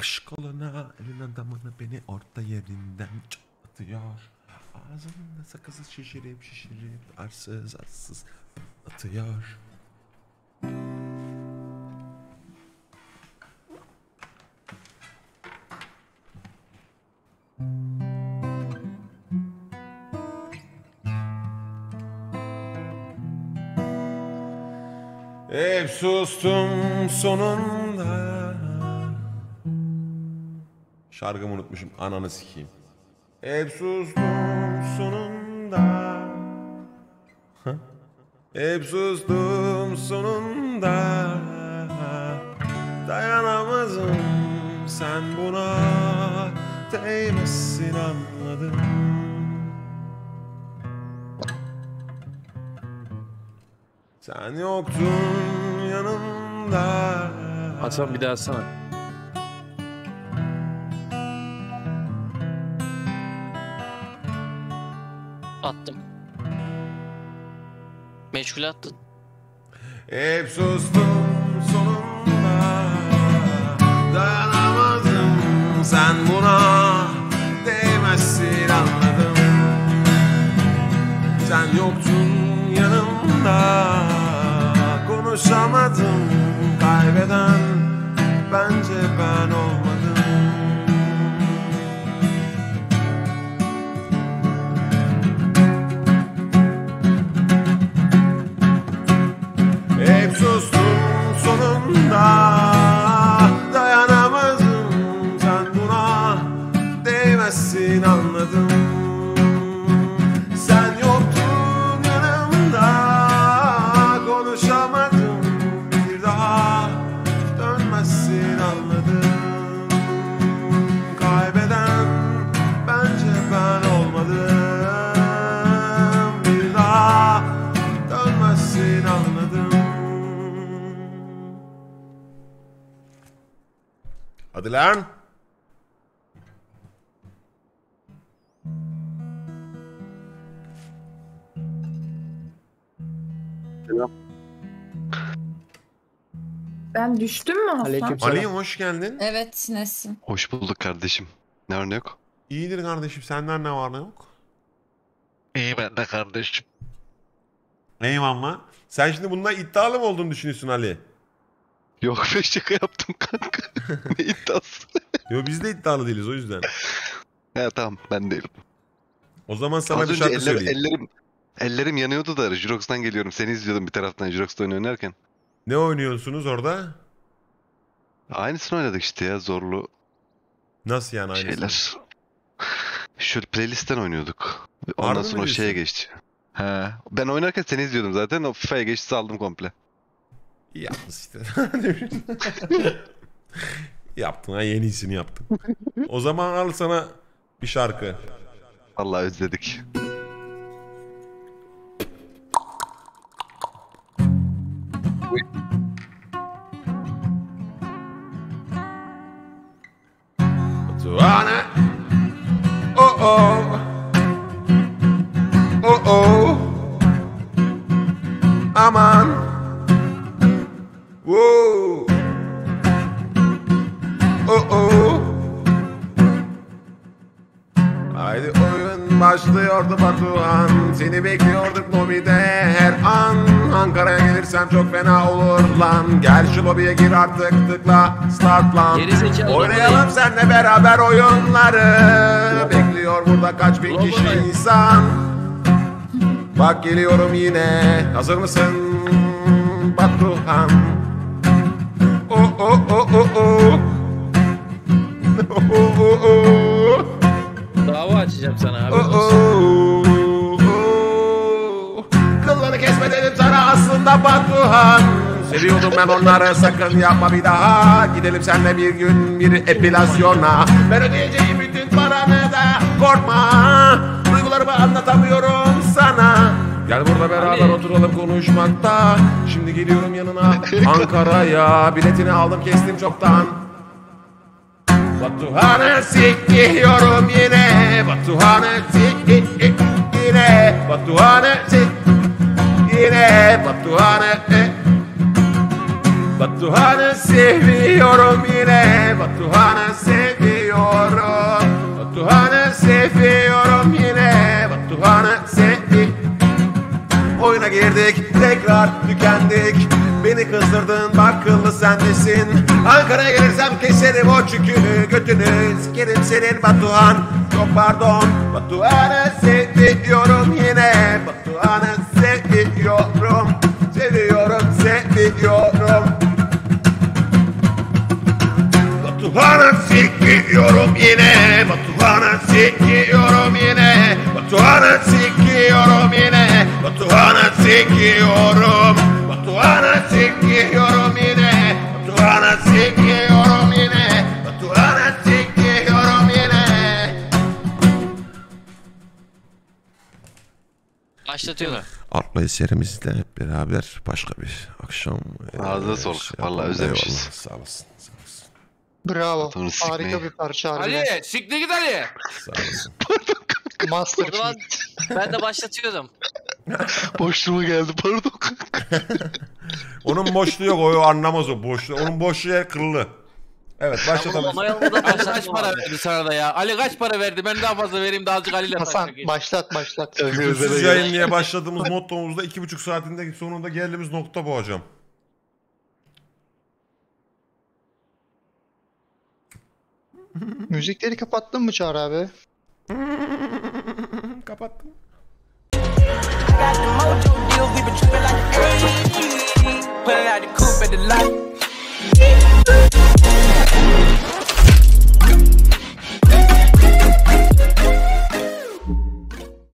Yapış koluna elin adamını beni orta yerinden atıyor. Ağzında sakızı şişirip arsız atıyor. Hep sustum sonunda. Şarkımı unutmuşum, ananı sikeyim. Hep sustum sonunda. Hep sustum sonunda. Dayanamazım sen buna, değmezsin anladım. Sen yoktun yanımda. Hasan bir daha atsana. Attım. Meşgul attın. Hep sustum sonunda. Dayanamazdım sen buna, değmezsin anladım. Sen yoktun yanımda, konuşamadım, kaybeden bence ben olmadım. Hep sustum sonunda, dayanamazdım sen buna, değmezsin anladım. Sen yoktun yanımda, konuşamadım bir daha, dönmezsin anladım. Kaybeden bence ben olmadım, bir daha dönmezsin anladım. Hadi lan. Ben düştüm mü Hasan? Aleykümselam. Ali hoş geldin. Evet, Nesin? Hoş bulduk kardeşim. Ne var ne yok? İyidir kardeşim, senden ne var ne yok? İyi ben de kardeşim. Eyvallah. Sen şimdi bundan iddialı mı olduğunu düşünüyorsun Ali? Yok be şaka yaptım kanka. Ne iddiası? Yo, biz de iddialı değiliz o yüzden. He tamam ben değilim. O zaman sana Az bir önce şarkı söyleyeyim. ellerim yanıyordu da Jirox'tan geliyorum. Seni izliyordum bir taraftan Jirox'ta oynarken. Ne oynuyorsunuz orada? Aynısını oynadık işte ya zorlu Nasıl yani aynısı? şeyler. Şöyle playlistten oynuyorduk. Ondan Harbi mi sonra o şeye diyorsun? geçti. He. Ben oynarken seni izliyordum zaten. O FIFA'ya geçti saldım komple. İyi yaptın işte. Yaptın ha, en iyisini yaptın. O zaman al sana bir şarkı. Vallahi özledik. Tuana. Oh oh. Oh oh. Aman. Whoa. Oh oh. Haydi oyun başlıyordu Batuhan. Seni bekliyorduk lobide her an. Ankara'ya gelirsem çok fena olur lan. Gel şu lobiye gir artık, tıkla start lan. Gerizekalı Oynayalım seninle beraber oyunları. Bekliyor burada kaç bin kişi insan. Bak geliyorum yine, hazır mısın Batuhan? Oh oh oh oh oh. Oh oh oh oh. Dava açacağım sana abi. Oh oh oh. Kılları kesme dedim sana aslında Batuhan. Seviyordum ben onları, sakın yapma bir daha. Gidelim seninle bir gün bir epilasyona. Ben ödeyeceğim bütün paranı da korkma. Duygularımı anlatamıyorum sana. Gel burada beraber oturalım konuşmakta. Şimdi geliyorum yanına Ankara'ya. Biletini aldım kestim çoktan. Batuhan'ı sikiyorum yine. Batuhan'ı sik yine. Batuhan'ı sik yine. Batuhan'ı Batuhan'ı seviyorum yine. Batuhan'ı seviyorum. Batuhan'ı seviyorum yine. Batuhan'ı seviyorum. Oyuna girdik, tekrar tükendik. Beni kızdırdın, bak kıllı sendesin. Ankara'ya gelirsem keserim o çükünü, götünü sikerim senin Batuhan. Çok pardon, Batuhan'ı seviyorum yine. Batuhan'ı seviyorum. Seviyorum, seviyorum. Batuhan'ı sikiyorum yine. Batuhan'ı sikiyorum yine. Batuhan'ı sikiyorum yine. Batuhan'ı sikiyorum. Batuhan'ı sikiyorum yine. Batuhan'ı sikiyorum yine. Batuhan'ı sikiyorum yine. Başlatıyorum. Atlayı serimizle hep beraber başka bir akşam. Ağzına sağlık. Vallahi özlemişiz. Eyvallah, sağ olasın. Sağ olasın. Bravo. Atını sikmeyi. Harika bir parça Ali harbiden. siktir git Ali. Sağ olasın. O zaman Masterpiece. ben de başlatıyorum. Boşluğuma geldi pardon. Onun boşluğu yok, o anlamaz o boşluğu. Onun boşluğu kırılı. Evet, başlatalım. Onay almadan Ali kaç başlattım para abi. verdi sana da ya? Ali kaç para verdi? Ben daha fazla vereyim de azıcık Ali'yle Hasan taşak başlat başlat. Küfürsüz yayınlıya başladığımız mottomuzda 2,5 saatinde sonunda geldiğimiz nokta bu hocam. Müzikleri kapattın mı Çağrı abi? Kapattım. Got the mojo deals, we been trippin' like the 80s. Pulling out the coupe at the light.